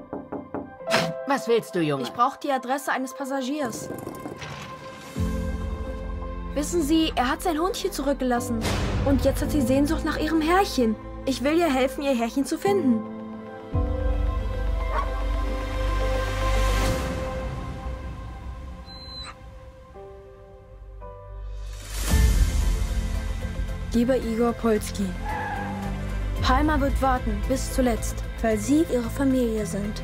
Was willst du, Junge? Ich brauche die Adresse eines Passagiers. Wissen Sie, er hat sein Hund hier zurückgelassen. Und jetzt hat sie Sehnsucht nach ihrem Herrchen. Ich will ihr helfen, ihr Herrchen zu finden. Lieber Igor Polski, Palma wird warten bis zuletzt, weil Sie Ihre Familie sind.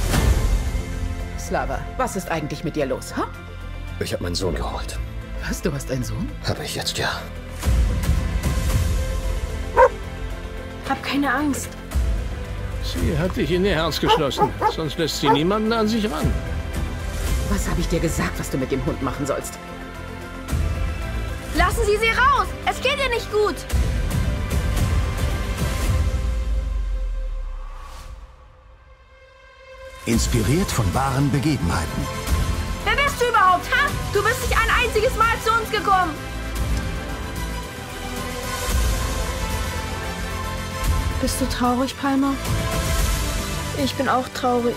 Slava, was ist eigentlich mit dir los, ha? Ich habe meinen Sohn geholt. Was, du hast einen Sohn? Habe ich jetzt, ja. Hab keine Angst. Sie hat dich in ihr Herz geschlossen. Sonst lässt sie niemanden an sich ran. Was habe ich dir gesagt, was du mit dem Hund machen sollst? Lassen Sie sie raus! Es geht ihr nicht gut! Inspiriert von wahren Begebenheiten. Wer bist du überhaupt, ha? Du bist nicht ein einziges Mal zu uns gekommen! Bist du traurig, Palma? Ich bin auch traurig.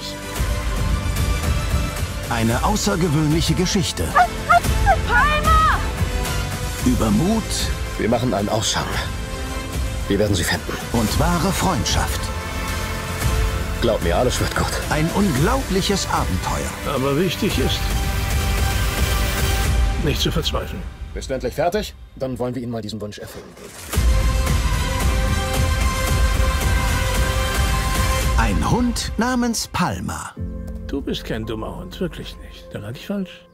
Eine außergewöhnliche Geschichte. Palma! Über Mut Wir machen einen Ausschau. Wir werden sie finden. und wahre Freundschaft. Glaub mir, alles wird gut. Ein unglaubliches Abenteuer. Aber wichtig ist, nicht zu verzweifeln. Bist du endlich fertig? Dann wollen wir Ihnen mal diesen Wunsch erfüllen. Ein Hund namens Palma. Du bist kein dummer Hund, wirklich nicht. Da lag ich falsch.